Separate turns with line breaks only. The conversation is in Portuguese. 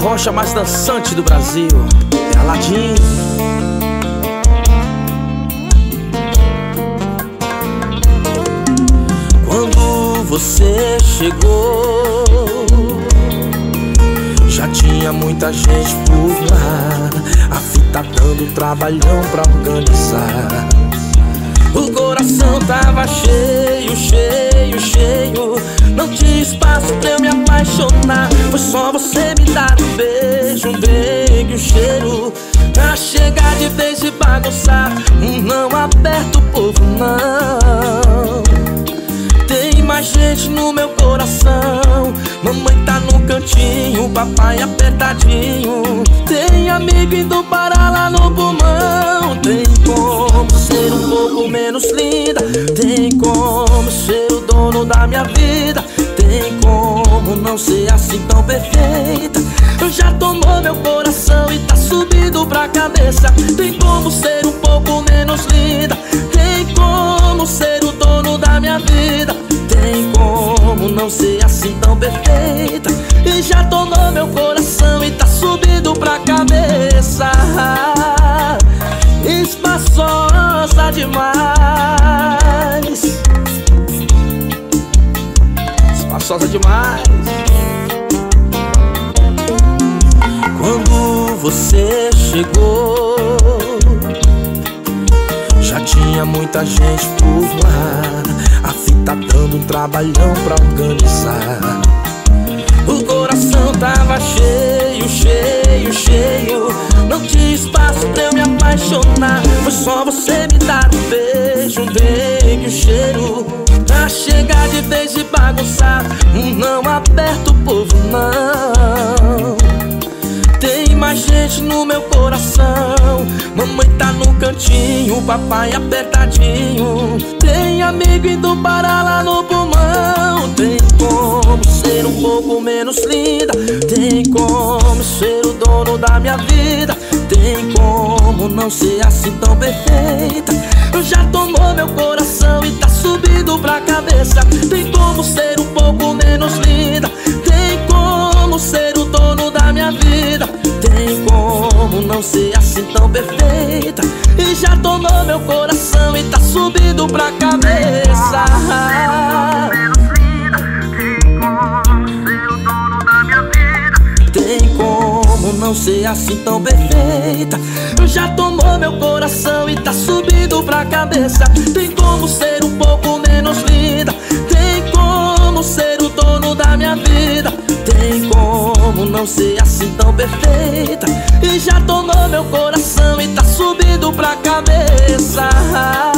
rocha mais dançante do Brasil é Aladim. Quando você chegou, já tinha muita gente por lá, a fita dando trabalhão pra organizar. O coração tava cheio, cheio, cheio, não tinha espaço pra eu me apaixonar. Foi só você me dar um beijo, um dengue, um cheiro, pra chegar de vez e bagunçar. Não aperta o povo, não. Tem mais gente no meu coração. Mamãe tá no cantinho, papai apertadinho. Tem amigo indo parar lá no pulmão. Tem como ser um pouco menos linda, tem como ser o dono da minha vida, tem como não ser assim tão perfeita. Já tomou meu coração e tá subindo pra cabeça. Tem como ser um pouco menos linda, tem como ser o dono da minha vida, tem como não ser assim tão perfeita. E já tomou meu coração e tá subindo pra cabeça. Espaçosa demais, espaçosa demais. Quando você chegou, já tinha muita gente por lá, a fita dando um trabalhão pra organizar. O coração tava cheio, cheio, cheio, não tinha espaço pra eu me apaixonar. Foi só você me dar um beijo, um dengue, um cheiro, pra chegar de vez e bagunçar. Não aperta o povo, não. Tem mais gente no meu coração. Mamãe tá no cantinho, papai apertadinho. Tem amigo indo parar lá no pulmão. Tem como ser um pouco menos linda, tem como ser o dono da minha vida, tem como não ser assim tão perfeita. Já tomou meu coração e tá subindo pra cabeça. Tem como ser um pouco menos linda, tem como ser o dono da minha vida, tem como não ser assim tão perfeita. E já tomou meu coração e tá subindo pra cabeça. Tem como não ser assim tão perfeita. Já tomou meu coração e tá subindo pra cabeça. Tem como ser um pouco menos linda, tem como ser o dono da minha vida, tem como não ser assim tão perfeita. E já tomou meu coração e tá subindo pra cabeça.